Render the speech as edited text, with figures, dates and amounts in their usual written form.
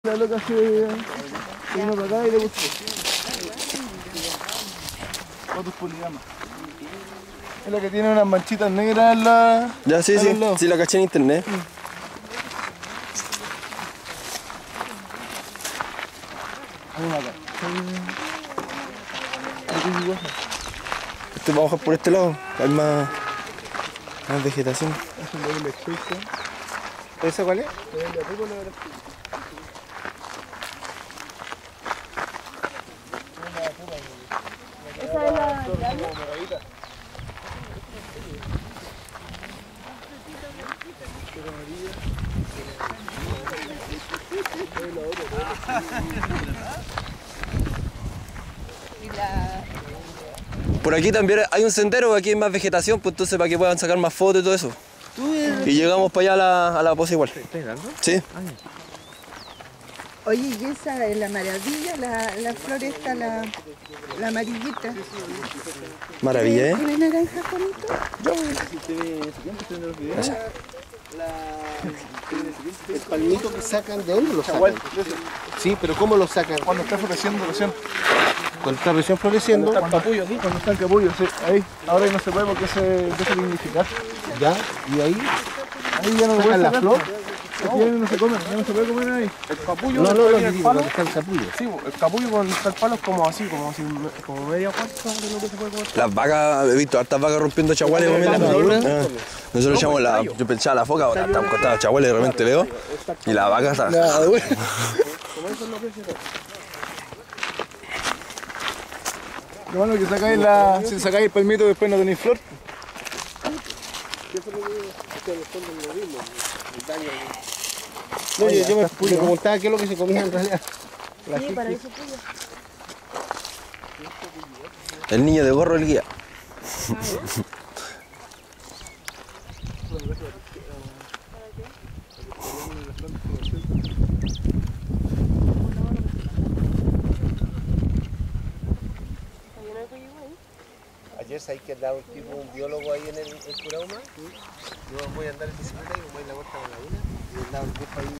La loca se vino para acá y le gustó. Otros poligramas. Es la que tiene unas manchitas negras en la... Ya, sí, sí, la caché en internet. Hay una acá. Esto va a bajar por este lado, hay más vegetación. ¿Esa cuál es? Esa es la grande. Por aquí también hay un sendero, aquí hay más vegetación, pues entonces para que puedan sacar más fotos y todo eso. Y llegamos para allá a la poza igual. Sí. Oye, y esa es la maravilla, la flor esta, la amarillita. Maravilla, ¿eh? ¿Tiene naranja bonito? El palmito que sacan, ¿de dónde lo sacan? Sí, pero ¿cómo lo sacan? Cuando está floreciendo recién. Cuando está recién floreciendo. Cuando está el capullo, sí. Cuando está el capullo, sí. Ahí. Ahora no se puede porque se empieza a lignificar. Ya, y ahí Ahí ya no lo sacan pueden la sacar. flor. Aquí ya no se come, ya no se puede comer ahí. El capullo, No, el palo, donde está el capullo. sí, el capullo con el palo es como así, como media cuarta de lo que se puede comer. Las vacas, he visto hartas vacas rompiendo chaguales comiendo. Nosotros echamos la, yo pensaba la foca, ahora estamos cortados chaguales y de repente veo. Y la vaca está. Lo bueno es que sacáis la... Si sacáis el palmito después no tenéis flor. No, yo me preguntaba qué es lo que se comía en realidad. Sí, para eso tuyo. El niño de gorro, el guía. Ayer sabéis que andaba un biólogo ahí en el Curauma. Yo voy a andar en bicicleta y me voy a la vuelta a la laguna. Y andaba un tipo ahí.